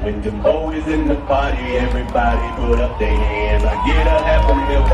When the boys in the party, everybody put up their hands. I get a half a mil